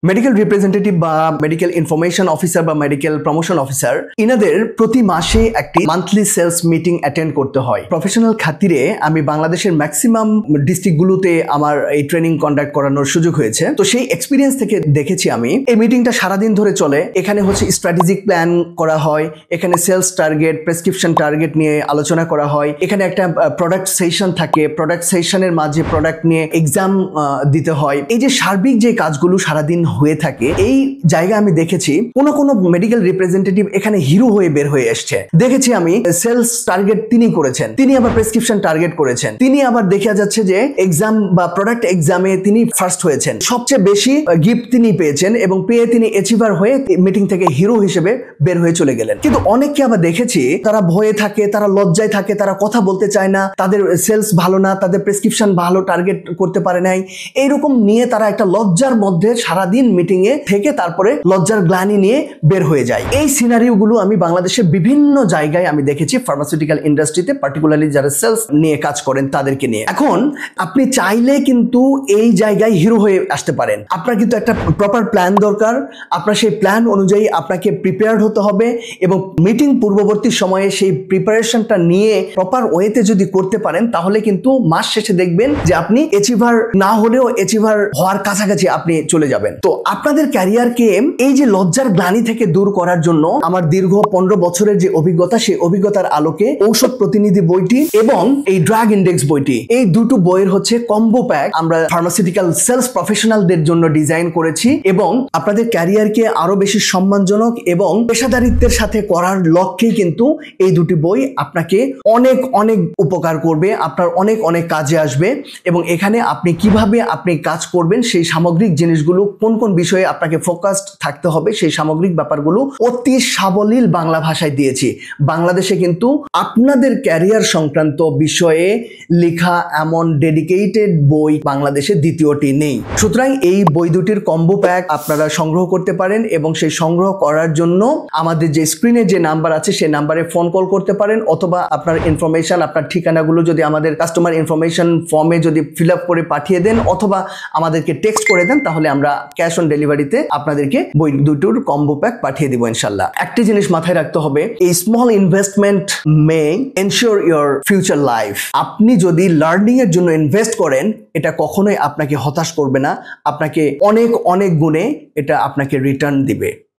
Medical representative বা medical information officer বা medical promotion officer ইনাদের প্রতি মাসে একটি মান্থলি সেলস মিটিং অ্যাটেন্ড করতে হয়। প্রফেশনাল খাতিরে আমি বাংলাদেশের ম্যাক্সিমাম ডিস্ট্রিক্টগুলোতে আমার এই ট্রেনিং কন্ডাক্ট করানোর সুযোগ হয়েছে। তো সেই এক্সপিরিয়েন্স থেকে দেখেছি আমি এই মিটিংটা সারাদিন ধরে চলে। এখানে হচ্ছে স্ট্র্যাটেজিক প্ল্যান করা হয়, এখানে সেলস টার্গেট, প্রেসক্রিপশন টার্গেট নিয়ে আলোচনা করা হয়, এখানে একটা প্রোডাক্ট সেশন থাকে, প্রোডাক্ট সেশনের মাঝে প্রোডাক্ট নিয়ে এক্সাম দিতে হয়। এই যে সার্বিক যে কাজগুলো সারাদিন হয়ে থাকে, এই জায়গায় আমি দেখেছি কোন মেডিকেল রিপ্রেজেন্টেটিভ এখানে হিরো হয়ে বের হয়ে এসছে। দেখেছি আমি সেলস টার্গেট তিনি করেছেন, তিনি আবার প্রেসক্রিপশন টার্গেট করেছেন, তিনি আবার দেখা যাচ্ছে যে এক্সাম বা প্রোডাক্ট এক্সামে তিনি ফার্স্ট হয়েছেন, সবচেয়ে বেশি গিফট তিনি পেয়েছেন এবং পেয়ে তিনি অ্যাচিভার হয়ে মিটিং থেকে হিরো হিসেবে বের হয়ে চলে গেলেন। কিন্তু অনেককে আবার দেখেছি তারা ভয়ে থাকে, তারা লজ্জায় থাকে, তারা কথা বলতে চায় না, তাদের সেলস ভালো না, তাদের প্রেসক্রিপশন ভালো টার্গেট করতে পারে নাই, এইরকম নিয়ে তারা একটা লজ্জার মধ্যে সারাদিন মিটিং এ থেকে তারপরে লজ্জার গ্লানি নিয়ে বের হয়ে যায়। এই সিনারিও গুলো আমি বাংলাদেশের বিভিন্ন জায়গায় আমি দেখেছি, ফার্মাসিউটিক্যাল ইন্ডাস্ট্রিতে পার্টিকুলারলি যারা সেলস নিয়ে কাজ করেন তাদেরকে নিয়ে। এখন আপনি চাইলে কিন্তু এই জায়গায় হিরো হয়ে আসতে পারেন। আপনার কিন্তু একটা প্রপার প্ল্যান দরকার, আপনার সেই প্ল্যান অনুযায়ী আপনাকে প্রিপেয়ার্ড হতে হবে এবং মিটিং পূর্ববর্তী সময়ে সেই প্রিপারেশনটা নিয়ে প্রপার ওয়েতে যদি করতে পারেন তাহলে কিন্তু মাস শেষে দেখবেন যে আপনি অ্যাচিভার না হলেও অ্যাচিভার হওয়ার কাছাকাছি আপনি চলে যাবেন। তো আপনাদের ক্যারিয়ারকে এই যে লজ্জার গ্লানি থেকে দূর করার জন্য আমার দীর্ঘ 15 বছরের যে অভিজ্ঞতা, সেই অভিজ্ঞতার আলোকে ঔষধ প্রতিনিধি বইটি এবং এই ড্রাগ ইন্ডেক্স বইটি, এই দুটো বইয়ের হচ্ছে কম্বো প্যাক আমরা ফার্মাসিউটিক্যাল সেলস প্রফেশনালদের জন্য ডিজাইন করেছি এবং আপনাদের ক্যারিয়ারকে আরো বেশি সম্মানজনক এবং পেশাদারিত্বের সাথে করার লক্ষ্যে কিন্তু এই দুটি বই আপনাকে অনেক অনেক উপকার করবে, আপনার অনেক অনেক কাজে আসবে এবং এখানে আপনি কিভাবে আপনি কাজ করবেন সেই সামগ্রিক জিনিসগুলো, কোন কোন বিষয়ে আপনাকে ফোকাসড থাকতে হবে সেই সামগ্রিক ব্যাপারগুলো অতি সাবলীল বাংলা ভাষায় দিয়েছি। বাংলাদেশে কিন্তু আপনাদের ক্যারিয়ার সংক্রান্ত বিষয়ে লেখা এমন ডেডিকেটেড বই বাংলাদেশে দ্বিতীয়টি নেই। সুতরাং এই বই দুটির কম্বো প্যাক আপনারা সংগ্রহ করতে পারেন এবং সেই সংগ্রহ করার জন্য আমাদের যে স্ক্রিনে যে নাম্বার আছে সেই নাম্বারে ফোন কল করতে পারেন অথবা আপনার ইনফরমেশন, আপনার ঠিকানাগুলো যদি আমাদের কাস্টমার ইনফরমেশন ফর্মে যদি ফিল আপ করে পাঠিয়ে দেন অথবা আমাদেরকে টেক্সট করে দেন তাহলে আমরা ক্যাশ অন ডেলিভারিতে আপনাদেরকে বই দুটোর কম্বো প্যাক পাঠিয়ে দিব ইনশাল্লাহ। একটা জিনিস মাথায় রাখতে হবে, এই small investment may ensure your future life. আপনি যদি লার্নিং এর জন্য ইনভেস্ট করেন এটা কখনোই আপনাকে হতাশ করবে না, আপনাকে অনেক অনেক গুণে এটা আপনাকে রিটার্ন দিবে।